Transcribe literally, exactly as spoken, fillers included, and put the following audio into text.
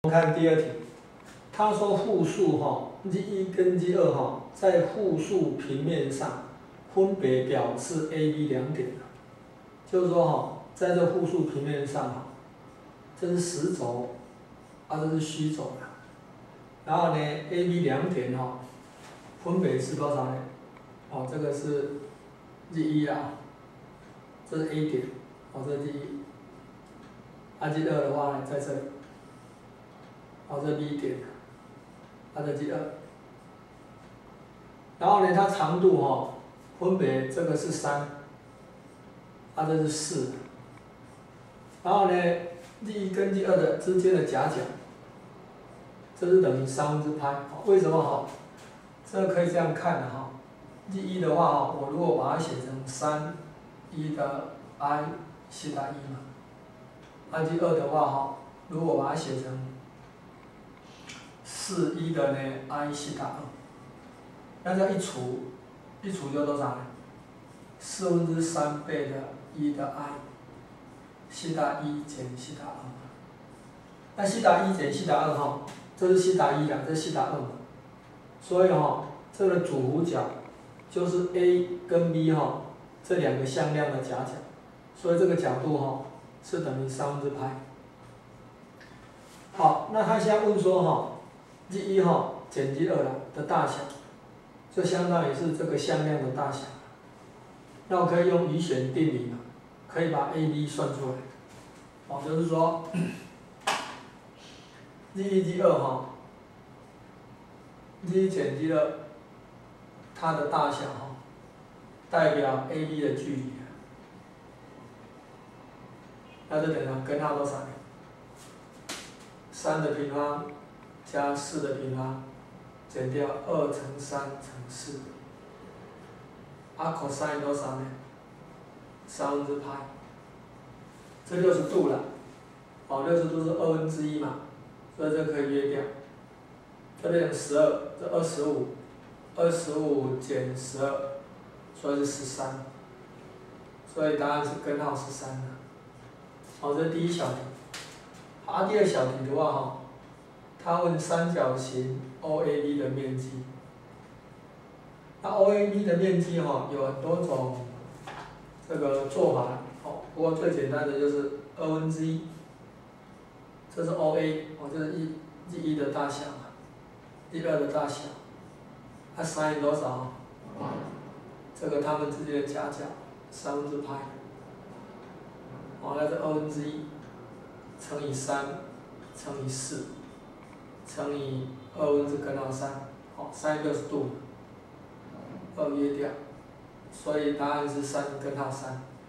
我们看第二题，他说复数哈 ，g 一跟 g 二哈，在复数平面上分别表示 a、b 两点，就是说哈，在这复数平面上哈，这是实轴，啊这是虚轴啦，然后呢 a、b 两点哈，分别是多少呢？哦，这个是 g 一啊，这是 a 点，哦这是 g 一，啊 g 二的话呢，在这里。 好，这 B 点，它的 G 二，然后呢，它长度哈、哦，分别这个是三，它这是四，然后呢 ，G 一跟 G 二的之间的夹角，这是等于三分之派。为什么哈？这个可以这样看的哈 ，G 一的话哈，我如果把它写成三一的 I 西塔一嘛，那 G 二的话哈，如果把它写成 四一的呢 ，i 西塔二，那这样一除，一除就多少呢？四分之三倍的一的 i， 西塔一减西塔二。那西塔一减西塔二哈，这是西塔一啦，这是西塔二嘛。所以哈，这个主弧角就是 a 跟 b 哈这两个向量的夹角，所以这个角度哈是等于三分之派。好，那他现在问说哈。 G 一哈减 G 二啦的大小，就相当于是这个向量的大小。那我可以用余弦定理嘛，可以把 A、B 算出来。哦，就是说 ，G 一、G 二哈 ，G 一减 G 二，它的大小哈，代表 A、B 的距离。那就等于根号多少？三的平方。 加四的平方，减掉二乘三乘四，啊 cos 多少呢？三分之派，这六十度了，哦，六十度是二分之一嘛，所以这可以约掉，这边十二，这二十五，二十五减十二，所以是十三，所以答案是根号十三的。好，这是第一小题。好，第二小题的话哈。 他问三角形 O A B 的面积，那 O A B 的面积哈、哦、有很多种这个做法哦，不过最简单的就是二分之一，这是 O A 哦，这是一 G 一的大小嘛 ，G 二的大小，它 sin 多少？这个它们之间的夹角三分之派，哦，那是二分之一乘以三乘以四。 乘以二分之根号三，好，三六十度，二约掉，所以答案是三根号三。